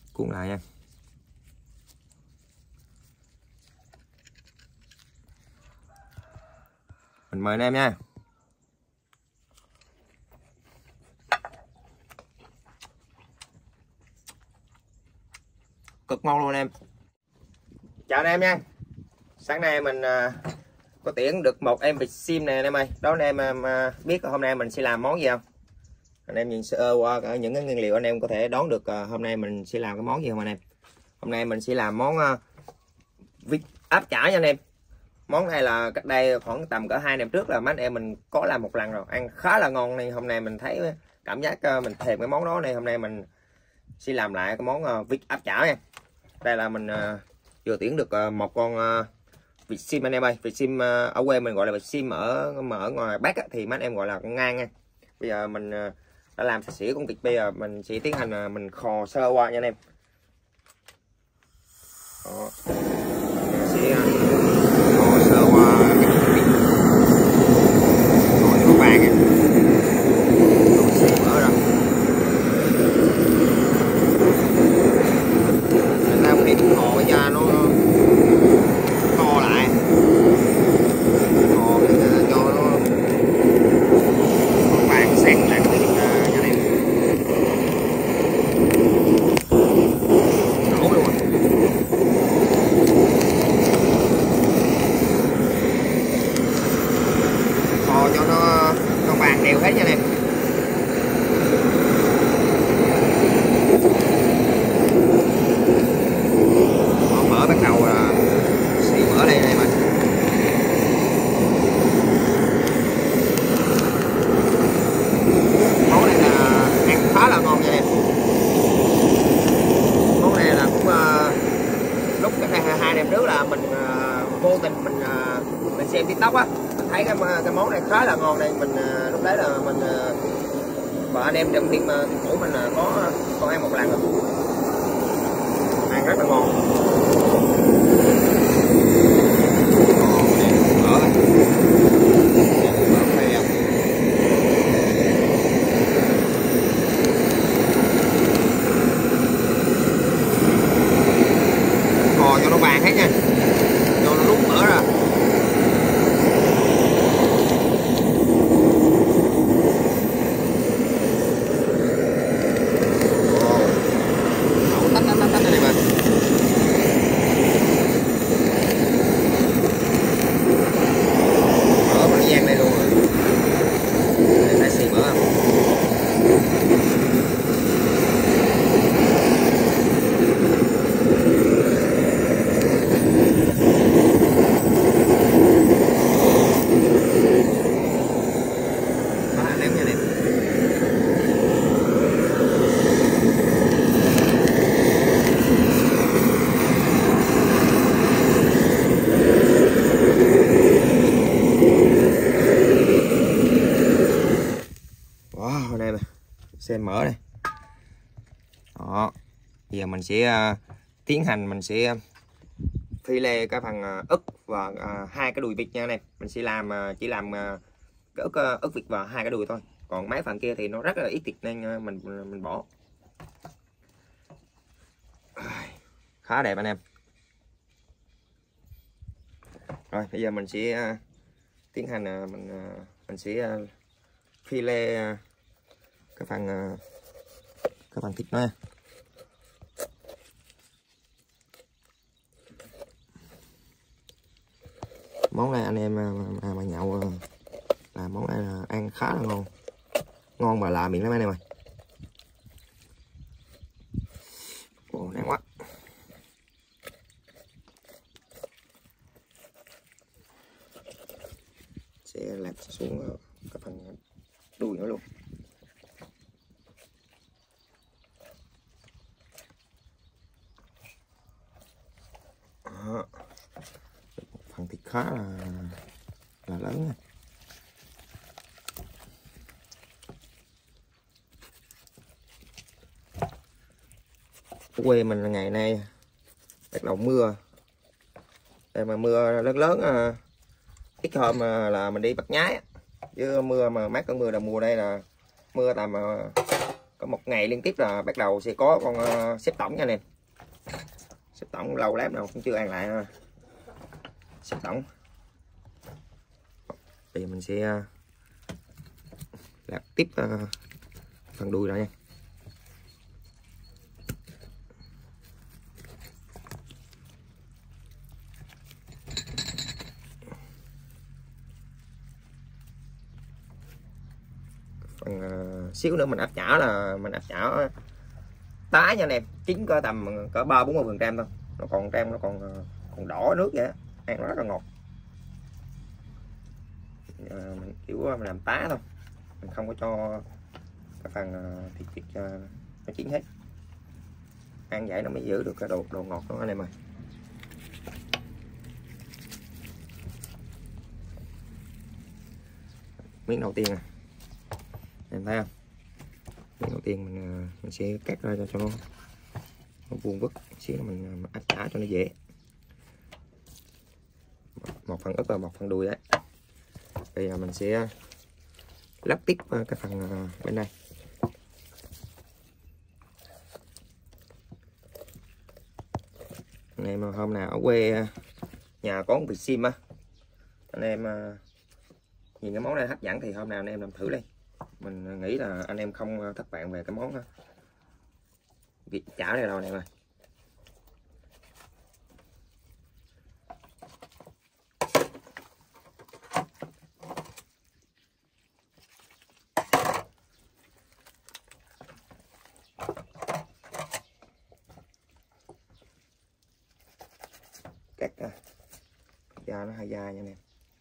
cuốn lại nha. Mình mời anh em nha. Cực ngon luôn anh em. Chào anh em nha. Sáng nay mình có tiễn được một em vịt sim nè anh em ơi. Đó anh em biết hôm nay mình sẽ làm món gì không? Anh em nhìn sơ qua những cái nguyên liệu anh em có thể đoán được hôm nay mình sẽ làm cái món gì không anh em? Hôm nay mình sẽ làm món vịt áp chảo nha anh em. Món này là cách đây khoảng tầm cỡ 2 năm trước là mấy anh em mình có làm một lần rồi, ăn khá là ngon. Nên hôm nay mình thấy cảm giác mình thèm cái món đó, này hôm nay mình sẽ làm lại cái món vịt áp chảo nha. Đây là mình vừa tiễn được một con vịt sim anh em ơi. Vịt sim ở quê mình gọi là vịt sim, ở ngoài Bắc thì mấy anh em gọi là con ngan nha. Bây giờ mình đã làm sạch sẽ con vịt, bây giờ mình sẽ tiến hành mình khò sơ qua nha anh em. Đó. Sẽ khò sơ qua cái vịt, khò cho nó vàng nha. Rồi sẽ mở ra. Mình làm cái khò ra nó to lại, khò cho nó vàng xanh lại cái vịt nha em. Nổ luôn. Khò cho nó vàng đều hết nha em. Mở bắt đầu là xì mở đây em ơi. Món này là ăn khá là ngon nha em. Món này là cũng lúc cái 2 năm trước là mình vô tình mình xem TikTok á, mình thấy cái món này khá là ngon đây. Mình lúc đấy là mình và anh em trong team của mình có ăn một lần rồi, ăn rất là ngon. Khò cho nó vàng hết nha, cho nó rút mỡ ra. Tách này mà. Mỡ mà gian đây luôn rồi. Đây phải xì mỡ không? Đó là ném nha em. Wow, đây này, xem mỡ đây. Đó, giờ mình sẽ tiến hành mình sẽ phi lê cái phần ức và hai cái đùi vịt nha anh em. Mình sẽ làm chỉ làm cái ức vịt và hai cái đùi thôi, còn mấy phần kia thì nó rất là ít thịt nên mình bỏ. Khá đẹp anh em. Rồi bây giờ mình sẽ tiến hành mình sẽ phi lê cái phần thịt nó. Món này anh em mà nhậu là món này là ăn khá là ngon mà lạ miệng lắm anh em ơi. Ồ, ngon quá. Sẽ lật xuống cái phần đùi nữa luôn. Đó. Phần thịt khá là lớn nha. Ở quê mình là ngày nay bắt đầu mưa, đây mà mưa lớn lớn ít hôm là mình đi bắt nhái, chứ mưa mà mấy cơn mưa đầu mùa đây là mưa tầm có một ngày liên tiếp là bắt đầu sẽ có con xếp tổng nha anh em. Xếp tổng lâu lắm nào cũng chưa ăn lại. Xếp tổng thì mình sẽ lắp tiếp phần đuôi rồi nha. Phần xíu nữa mình áp chảo là mình áp chảo tái nha anh em, chín có tầm cỡ 30-40% thôi, nó còn đỏ nước vậy đó. Ăn nó rất là ngọt. Mình kiểu mình làm tá thôi, mình không có cho cái phần thịt nó chín hết, ăn vậy nó mới giữ được cái độ ngọt đó anh em ơi. Miếng đầu tiên nè, em thấy không? Miếng đầu tiên mình sẽ cắt ra cho nó vuông vức xíu, mình áp chả cho nó dễ. Một phần ức và một phần đuôi đấy. Bây giờ mình sẽ lắp tiếp cái phần bên đây. Anh em hôm nào ở quê nhà có một vịt sim á, anh em nhìn cái món này hấp dẫn thì hôm nào anh em làm thử đi. Mình nghĩ là anh em không thất vọng về cái món vịt chảo này đâu anh em ơi. Cắt da nó hơi dai nha anh em.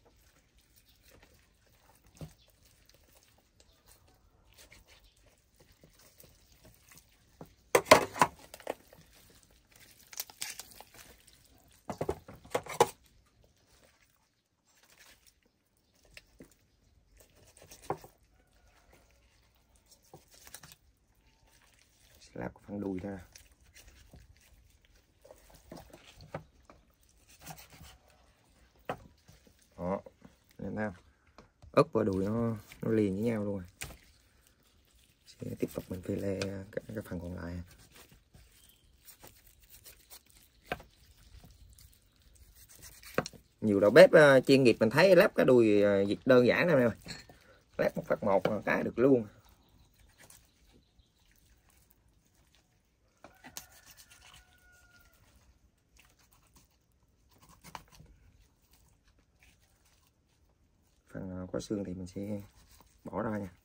Sẽ lắp phần đùi ra. Đó, em thấy không? Ức và đùi nó liền với nhau luôn. Sẽ tiếp tục mình phi lê cái phần còn lại. Nhiều đầu bếp chuyên nghiệp mình thấy lắp cái đùi vịt đơn giản đâu nè, lắp một phát một cái được luôn. Phần có xương thì mình sẽ bỏ ra nha.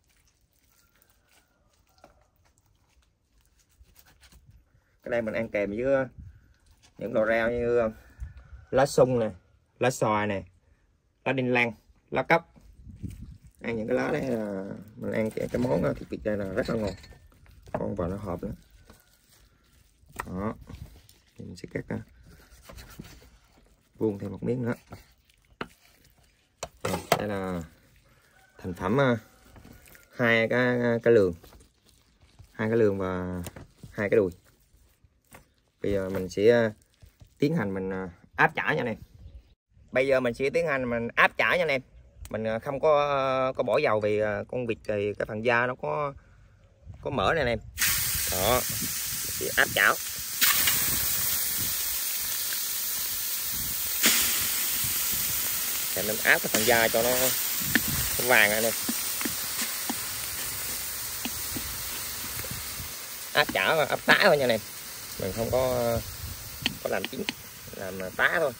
Cái đây mình ăn kèm với những đồ rau như lá sung nè, lá xoài nè, lá đinh lăng, lá cóc. Ăn những cái lá đấy là mình ăn cái món thịt vịt đây là rất là ngon, con vào nó hợp nữa. Đó, thì mình sẽ cắt vuông thêm một miếng nữa. Rồi, đây là thành phẩm hai cái lườn và hai cái đùi. Bây giờ mình sẽ tiến hành mình áp chả nha anh em. Bây giờ mình sẽ tiến hành mình áp chả nha anh em. Mình không có bỏ dầu vì con vịt thì cái phần da nó có mỡ này anh em. Đó, sẽ áp chảo. Để mình áp cái phần da cho nó vàng anh em. Áp chảo và áp tá thôi nha anh em. Mình không có làm chín, làm tá thôi.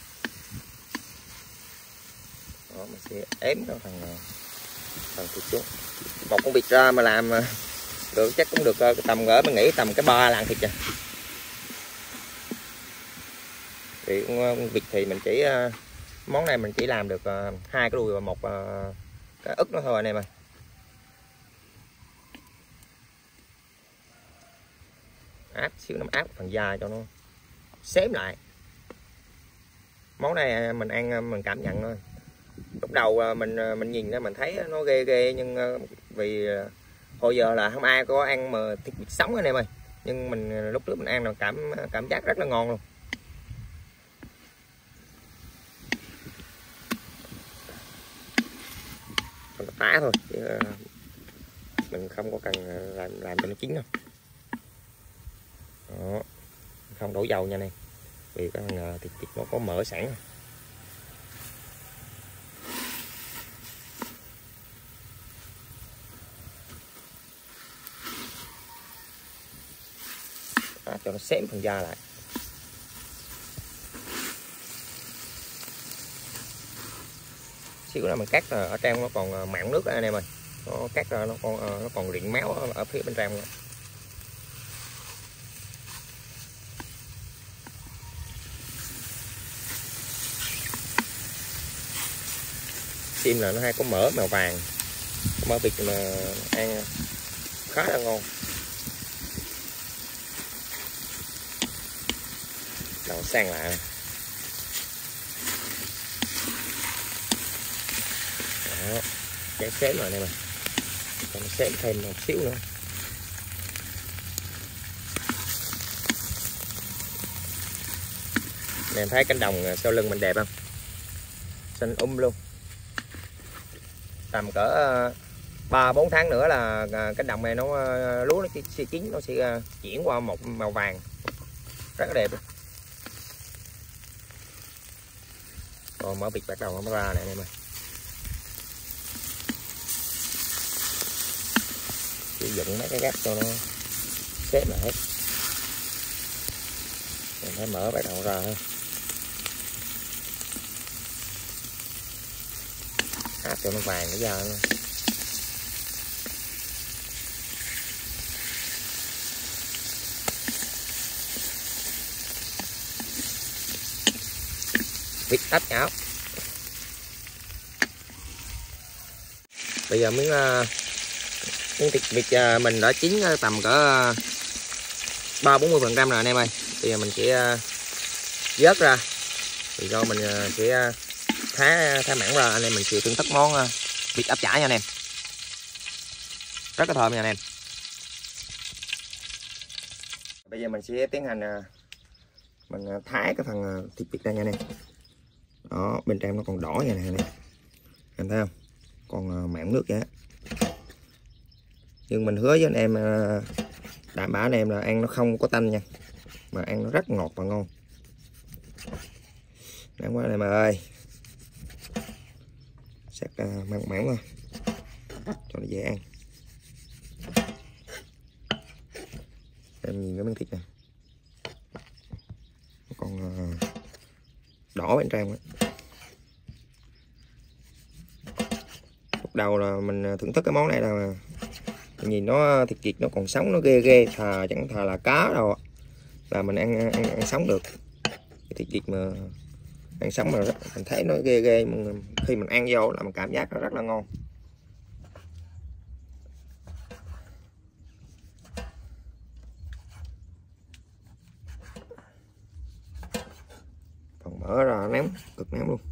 Đó, mình sẽ ém cái phần thịt xuống. Một con vịt ra mà làm được chắc cũng được tầm gỡ, mình nghĩ tầm cái 3 lạng thịt. Thì con vịt thì mình chỉ món này mình chỉ làm được hai cái đùi và một cái ức nó thôi anh em ơi. Áp xíu nó áp phần da cho nó xém lại. Món này mình ăn mình cảm nhận thôi. Lúc đầu mình nhìn ra mình thấy nó ghê ghê, nhưng vì hồi giờ là không ai có ăn mà thịt vịt sống anh em ơi. Nhưng mình lúc trước mình ăn là cảm giác rất là ngon luôn. Còn tá thôi chứ mình không có cần làm cho nó chín đâu. Đó. Không đổ dầu nha anh em, vì cái thịt nó có mỡ sẵn rồi. Đó, cho nó xém phần da lại. Xíu nữa mình cắt ở trong nó còn mặn nước đó anh em ơi, nó cắt ra nó còn rịn máu ở phía bên trong nữa. Sim là nó hay có mỡ màu vàng, mỡ vịt mà ăn khá là ngon. Đầu sang lại. Đó, cái xém rồi này mà, cho nó xém thêm một xíu nữa. Nè, em thấy cánh đồng sau lưng mình đẹp không? Xanh luôn. Tầm cỡ 3-4 tháng nữa là cánh đồng này nó lúa nó sẽ chín, nó sẽ chuyển qua một màu vàng rất là đẹp. Còn mỡ vịt bắt đầu nó ra này anh em ơi. Sử dụng mấy cái gắp cho nó xếp lại hết. Mình thấy mỡ bắt đầu ra ha. Áp cho nó vàng cái da nó. Vịt áp chảo. Bây giờ miếng thịt vịt mình đã chín tầm cỡ 30-40% rồi anh em ơi. Bây giờ mình sẽ vớt ra, thì do mình sẽ thái mỏng ra, anh em mình sẽ thưởng thức món vịt áp chảo nha anh em, rất là thơm nha anh em. Bây giờ mình sẽ tiến hành mình thái cái phần thịt vịt ra nha anh em. Đó, bên trong nó còn đỏ nha này anh em thấy không, còn mảng nước vậy. Nhưng mình hứa với anh em, đảm bảo anh em là ăn nó không có tanh nha, mà ăn nó rất ngọt và ngon. Đáng quá anh em ơi. Sắc mặn mỏng thôi cho nó dễ ăn. Em nhìn cái miếng thịt này, nó còn đỏ bên trong. Lúc đầu là mình thưởng thức cái món này là nhìn nó thịt vịt nó còn sống, nó ghê ghê, chẳng thà là cá đâu là mình ăn sống được. Cái thịt vịt mà ăn sống mà mình thấy nó ghê ghê, mà khi mình ăn vô là mình cảm giác nó rất là ngon. Còn mở ra ném, cực ném luôn.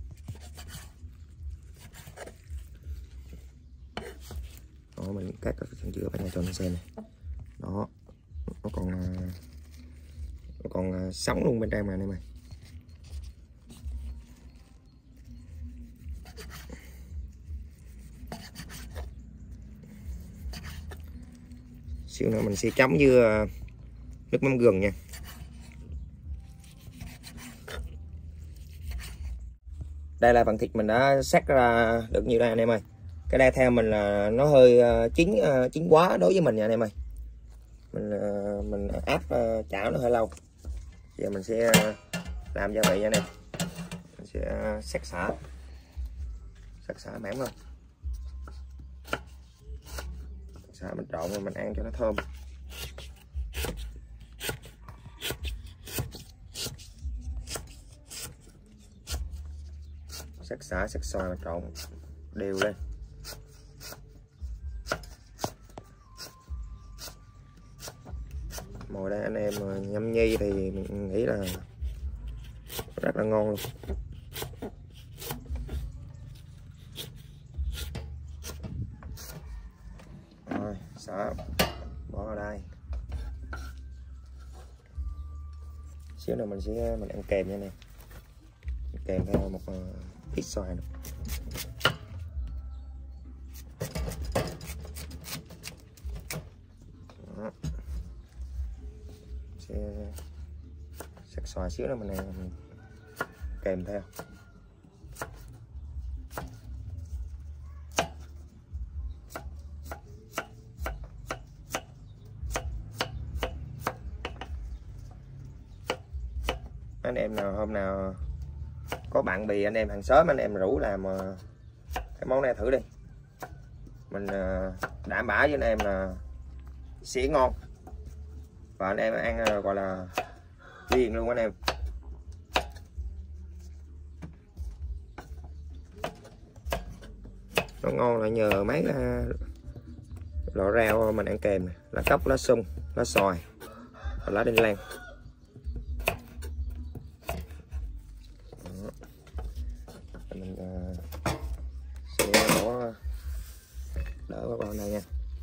Đó, mình cắt cái phần giữa bên này cho nó xem này. Đó, nó còn sống luôn bên trong này mày. Xíu nữa mình sẽ chấm với nước mắm gừng nha. Đây là phần thịt mình đã xắt ra được như đây anh em ơi. Cái đây theo mình là nó hơi chín quá đối với mình nha anh em ơi. Mình áp chảo nó hơi lâu. Giờ mình sẽ làm gia vị nha anh em. Mình sẽ xắt xả mỏng lên. Xả mình trộn rồi mình ăn cho nó thơm. Xả xoài mà trộn đều lên. Mồi đây anh em nhâm nhi thì mình nghĩ là rất là ngon luôn. Rồi xả bỏ vào đây. Xíu nữa mình ăn kèm nha anh em, kèm theo một ít xoài nữa. sắc xoài xíu nữa mình kèm theo. Anh em nào hôm nào có bạn bè anh em hàng xóm anh em rủ làm cái món này thử đi, mình đảm bảo với anh em là sẽ ngon và anh em ăn gọi là ghiền luôn anh em. Nó ngon là nhờ mấy loại rau mình ăn kèm này, lá cóc, lá sung, lá xoài và lá đinh lăng. Mình sẽ bỏ đỡ vào này nha,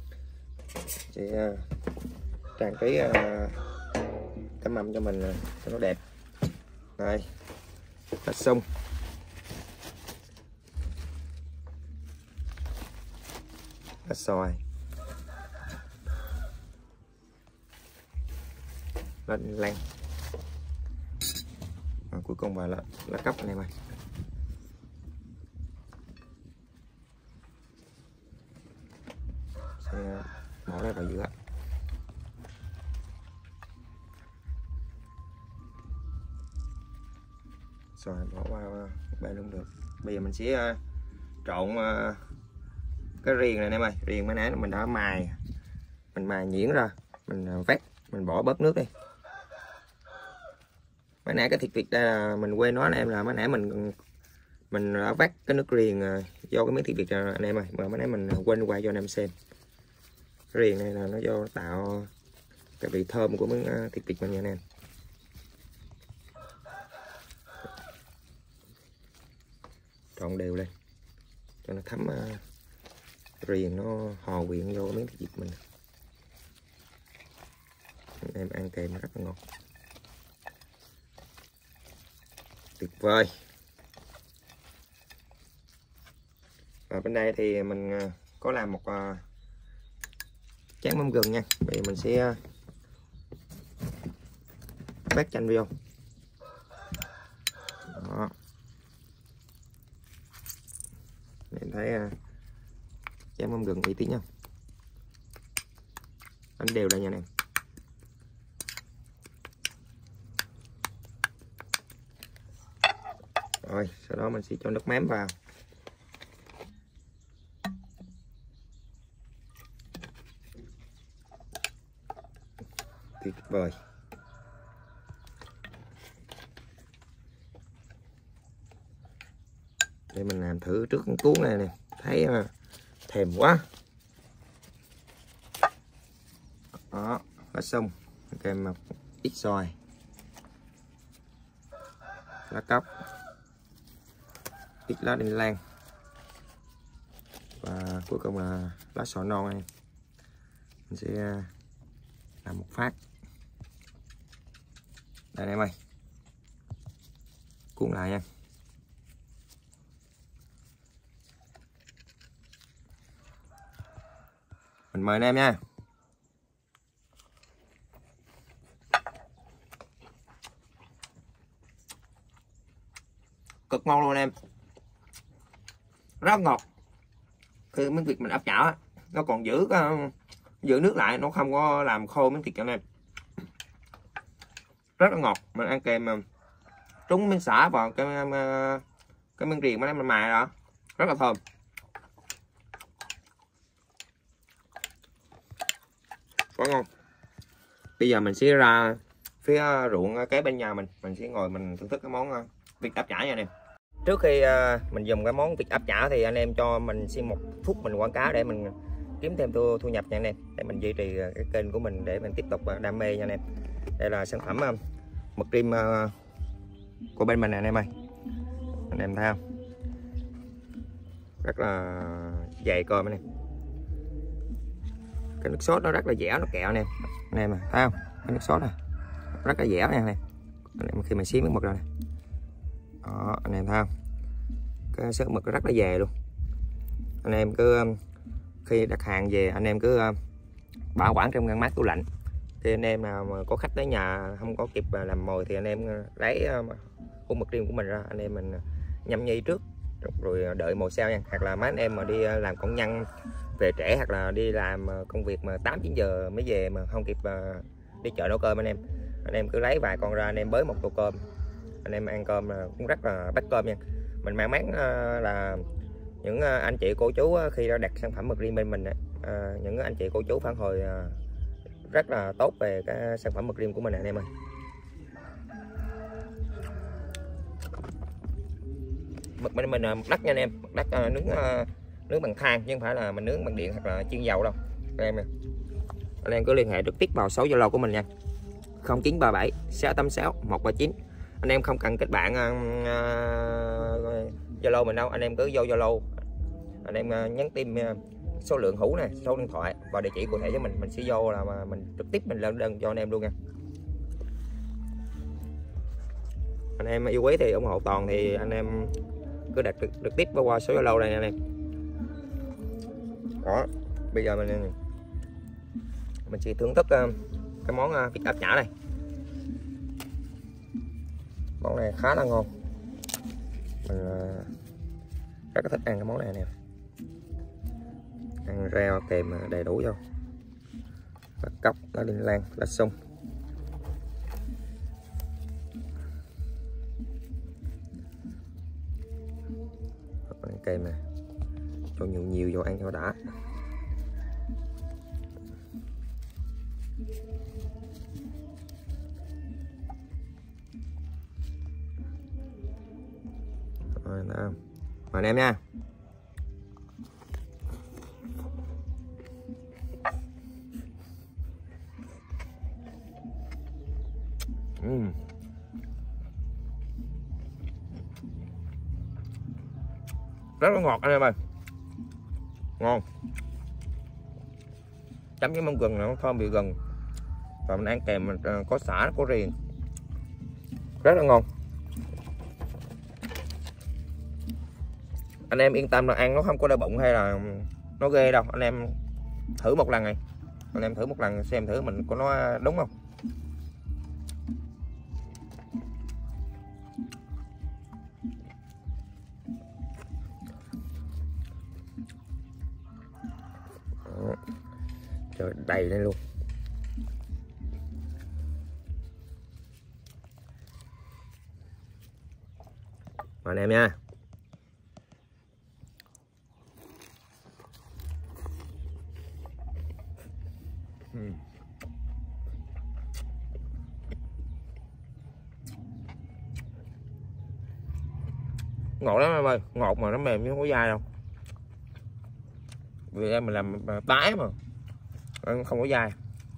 sẽ trang trí cái mâm cho mình cho nó đẹp. Đây, lá sung, lá xoài, lá đinh lăng, cuối cùng là lá cóc anh em ơi. Sẽ bỏ nó vào giữa. Rồi bỏ qua bên luôn được. Bây giờ mình sẽ trộn cái riềng này em ơi. Riềng mới nãy mình đã mài, mình mài nhuyễn ra, mình vét, mình bỏ bớt nước đi. Mới nãy cái thịt vịt đây là mình quên nói anh em là mới nãy mình đã vắt cái nước riềng do cái miếng thịt vịt anh em ơi, mà mới nãy mình quên quay cho anh em xem. Cái riềng này là nó do tạo cái vị thơm của miếng thịt vịt mình nha anh em. Trộn đều lên cho nó thấm riềng, nó hòa quyện vô miếng thịt vịt mình. Anh em ăn kèm rất là ngon, tuyệt vời. Ở bên đây thì mình có làm một chén mắm gừng nha. Bây giờ mình sẽ vắt chanh vô. Đó. Em thấy chén mắm gừng uy tín nha. Đánh đều lại nha anh em. Rồi, sau đó mình sẽ cho nước mắm vào. Tuyệt vời. Để mình làm thử trước con cuốn này nè, thấy thèm quá. Đó, lá sung kèm một ít xoài, lá cóc, ít lá đinh lăng và cuối cùng là lá xoài non này. Mình sẽ làm một phát. Đây em ơi, cuốn lại nha. Mình mời anh em nha. Cực ngon luôn anh em, rất ngọt. Khi miếng thịt mình áp chảo á, nó còn giữ nước lại, nó không có làm khô miếng thịt cho anh em. Rất là ngọt. Mình ăn kèm trúng miếng xả vào cái miếng riềng mà mình mài đó, rất là thơm. Quá ngon. Bây giờ mình sẽ ra phía ruộng kế bên nhà mình sẽ ngồi mình thưởng thức cái món vịt áp chả nha anh em. Trước khi mình dùng cái món vịt áp chả thì anh em cho mình xin 1 phút mình quảng cáo để mình kiếm thêm thu nhập nha anh em, để mình duy trì cái kênh của mình để mình tiếp tục đam mê nha anh em. Đây là sản phẩm mực rim của bên mình nè anh em ơi. Anh em thấy không, rất là dày cơm anh em. Cái nước sốt nó rất là dẻo, nó kẹo anh em à, thấy không, cái nước sốt này rất là dẻo nha anh em. Khi mình xí miếng mực rồi này, đó anh em thấy không, cái sợi mực rất là dày luôn. Anh em cứ khi đặt hàng về anh em cứ bảo quản trong ngăn mát tủ lạnh, Thì anh em nào mà có khách tới nhà không có kịp làm mồi thì anh em lấy khuôn mực riêng của mình ra, anh em mình nhâm nhi trước rồi đợi mồi sau nha. Hoặc là mấy anh em mà đi làm công nhân về trễ, hoặc là đi làm công việc mà 8-9 giờ mới về mà không kịp đi chợ nấu cơm, anh em cứ lấy vài con ra, anh em bới một tô cơm, anh em ăn cơm cũng rất là bắt cơm nha. Mình may mắn là những anh chị cô chú khi đã đặt sản phẩm mực riêng bên mình, những anh chị cô chú phản hồi rất là tốt về cái sản phẩm mực riêng của mình anh em ơi. Mực bên mình mực đất nha anh em, mực đất nướng bằng than chứ không phải là mình nướng bằng điện hoặc là chiên dầu đâu anh em cứ liên hệ trực tiếp vào số Zalo của mình nha, 0937 686 139. Anh em không cần kết bạn Zalo mình đâu, anh em cứ vô Zalo, anh em nhắn tin số lượng hũ này, số điện thoại và địa chỉ cụ thể cho mình sẽ vô là mà mình trực tiếp mình lên đơn cho anh em luôn nha. Anh em yêu quý thì ủng hộ Toàn thì anh em cứ đặt trực tiếp qua số Zalo này anh em. Đó, bây giờ mình sẽ thưởng thức cái món vịt áp chả này. Món này khá là ngon, mình rất là thích ăn cái món này nè, ăn rau kèm đầy đủ vô, lá cóc, lá đinh lăng, lá sung. Kèm nè, cho nhiều vô ăn cho đã. Rồi, mời anh em nha. Rất là ngọt anh em ơi, ngon, chấm với mắm gừng, nó thơm vị gừng, và mình ăn kèm mình có sả có riềng, rất là ngon. Anh em yên tâm là ăn nó không có đau bụng hay là nó ghê đâu, anh em thử một lần này, anh em thử một lần xem thử mình có nó đúng không. Đó. Trời đầy lên luôn. Mời anh em nha. Ngọt lắm em ơi, ngọt mà nó mềm chứ không có dai đâu. Vì em mình làm tái mà không có dai.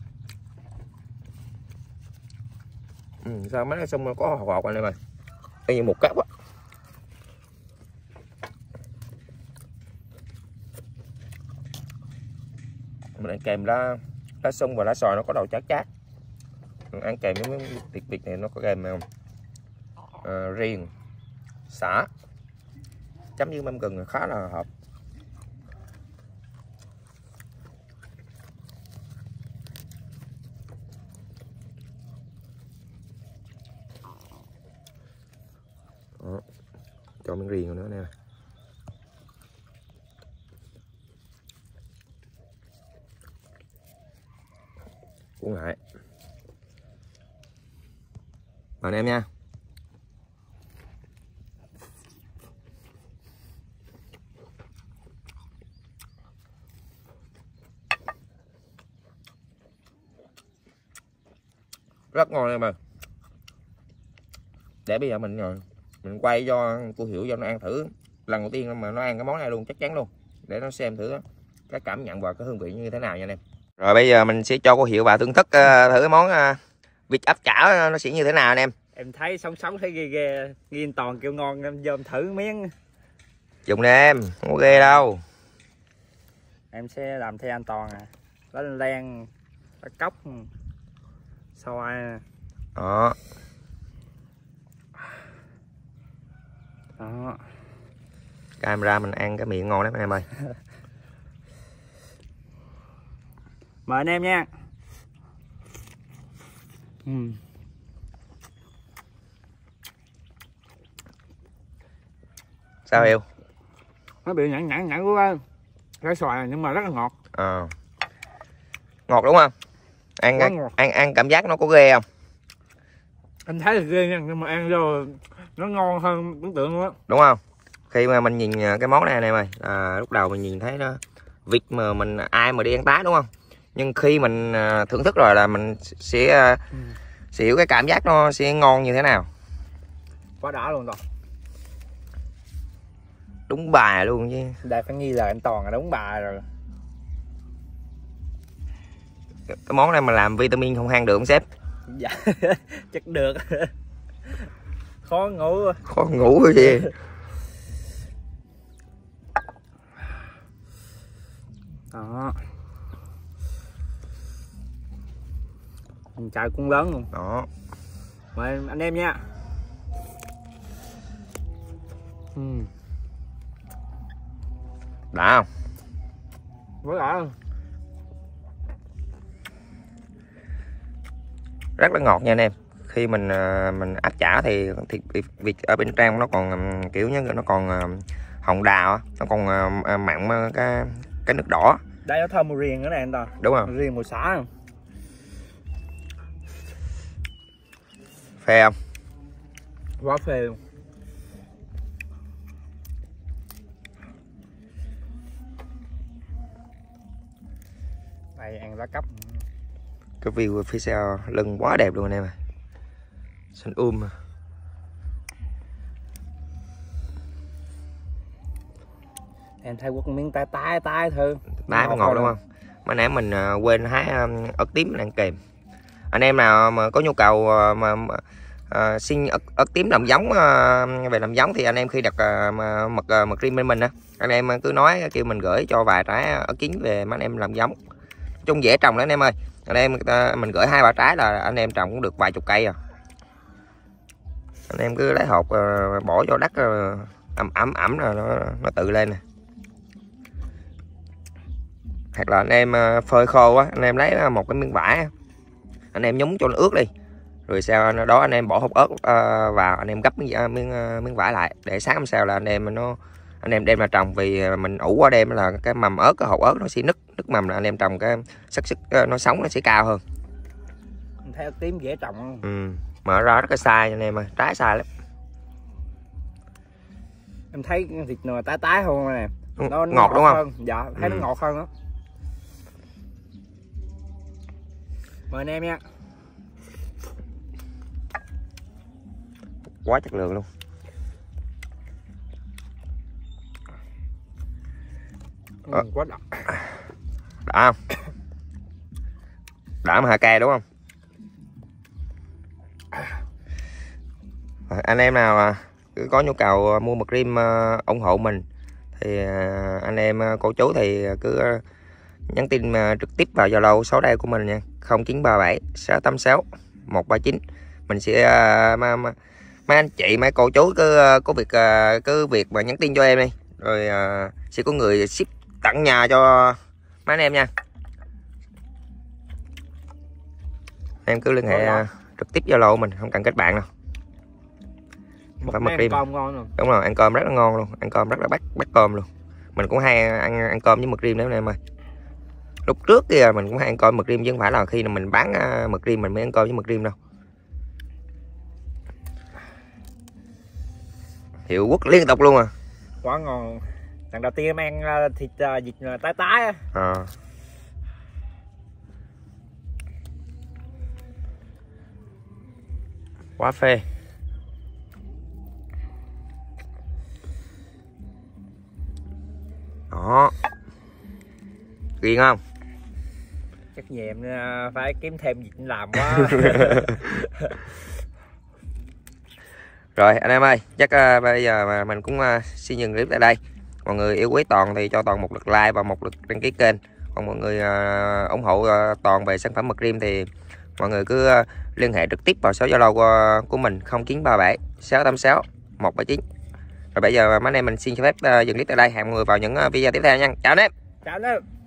Sao mấy cái sông có ngọt anh em ơi, y như một cáp á. Mình ăn kèm lá sung và lá xoài nó có đầu chát chát. Mình ăn kèm với thịt vịt này nó có kèm riềng, sả, chấm với mắm gừng khá là hợp. Đó. Cho miếng riềng nữa nè. Cuốn lại. Mời anh em nha. Rất ngon em ơi. Để bây giờ mình quay cho cô Hiểu cho nó ăn thử lần đầu tiên mà nó ăn cái món này luôn, chắc chắn luôn, để nó xem thử cái cảm nhận và cái hương vị như thế nào nha anh em. Rồi bây giờ mình sẽ cho cô Hiểu và thưởng thức thử cái món vịt áp chả nó sẽ như thế nào anh em. Em thấy sống thấy ghê ghê, Nghiên Toàn kêu ngon em vô em thử miếng. Dùng nè em, không có ghê đâu. Em sẽ làm theo anh Toàn à. Lá len, lá cóc, xoài. Đó. Đó. Camera mình ăn cái miệng ngon lắm anh em ơi. Mời anh em nha. Sao yêu? Nó bị nhẵn của cái xoài nhưng mà rất là ngọt. Ngọt đúng không? Ăn cảm giác nó có ghê không? Anh thấy là ghê nha, nhưng mà ăn vô nó ngon hơn tưởng tượng luôn á. Đúng không? Khi mà mình nhìn cái món này này mày, lúc đầu mình nhìn thấy nó vịt mà mình ai mà đi ăn tái đúng không? Nhưng khi mình thưởng thức rồi là mình sẽ hiểu cái cảm giác nó sẽ ngon như thế nào. Quá đã luôn rồi. Đúng bài luôn chứ. Đây phải nghi là anh Toàn là đúng bài rồi. Cái món này mà làm vitamin không ăn được không sếp? Dạ chắc được. Khó ngủ cái gì. Đó. Mình chạy cũng lớn luôn. Đó. Mời anh em nha. Đã không? Quá đã. Rất là ngọt nha anh em. Khi mình áp chả thì thịt vịt ở bên trong nó còn kiểu như nó còn hồng đào, nó còn mặn cái nước đỏ. Đây nó thơm mùi riềng nữa nè anh ta. Đúng không? Riềng mùi xả không? Phê không? Quá phê luôn. Đây ăn lá cấp. Cái view phía sau lưng quá đẹp luôn anh em. Xanh mà. Em thấy quất miếng tái thôi. Tái mới ngọt đúng không? Mà nãy mình quên hái ớt tím đang kèm. Anh em nào mà có nhu cầu xin ớt tím làm giống, về làm giống thì anh em khi đặt mật cream bên mình á, anh em cứ nói kêu mình gửi cho vài trái ớt chín về mà anh em làm giống. Chung dễ trồng lắm anh em ơi. Anh em mình gửi 2-3 trái là anh em trồng cũng được vài chục cây rồi. Anh em cứ lấy hột bỏ vô đất ẩm rồi nó tự lên nè. Hoặc là anh em phơi khô á, anh em lấy một cái miếng vải, anh em nhúng cho nó ướt đi, rồi sau đó anh em bỏ hột ớt vào, anh em gấp miếng vải lại để sáng hôm sau là anh em đem ra trồng. Vì mình ủ qua đêm là cái mầm ớt, cái hột ớt nó sẽ nứt mầm, là anh em trồng cái xác suất nó sống nó sẽ cao hơn. Mình thấy ớt tím dễ trồng không? Mở ra rất là sai anh em ơi, trái sai lắm. Em thấy thịt nào tái không nè, nó ngọt đúng không? Hơn. Dạ thấy nó ngọt hơn đó. Mời anh em nha. Quá chất lượng luôn. Quá đậm. Đã không? Đã mà hạ cay đúng không? Anh em nào có nhu cầu mua mật cream ủng hộ mình thì anh em cô chú thì cứ nhắn tin trực tiếp vào Zalo số đây của mình nha, 0937 686 139. Mình sẽ mấy anh chị mấy cô chú cứ việc mà nhắn tin cho em đi, rồi sẽ có người ship tặng nhà cho mấy anh em nha. Em cứ liên hệ trực tiếp Zalo mình, không cần kết bạn đâu. Ăn cơm ngon rồi. Đúng rồi, ăn cơm rất là ngon luôn, ăn cơm rất là bắt cơm luôn. Mình cũng hay ăn cơm với mực cream đấy anh em ơi. Lúc trước kia mình cũng hay ăn cơm mực cream chứ không phải là khi mà mình bán mực cream mình mới ăn cơm với mực cream đâu. Hiệu quất liên tục luôn à. Quá ngon. Lần đầu tiên em ăn thịt vịt tái á. Quá phê. Đó. Ghiền không? Chắc về em phải kiếm thêm việc làm quá. Rồi anh em ơi, chắc bây giờ mà mình cũng xin dừng clip tại đây. Mọi người yêu quý Toàn thì cho Toàn một lượt like và một lượt đăng ký kênh. Còn mọi người ủng hộ Toàn về sản phẩm mật cream thì mọi người cứ liên hệ trực tiếp vào số Zalo của mình 0937 686 139. Rồi bây giờ mấy anh em mình xin cho phép dừng clip tại đây. Hẹn mọi người vào những video tiếp theo nha. Chào anh em. Chào anh em.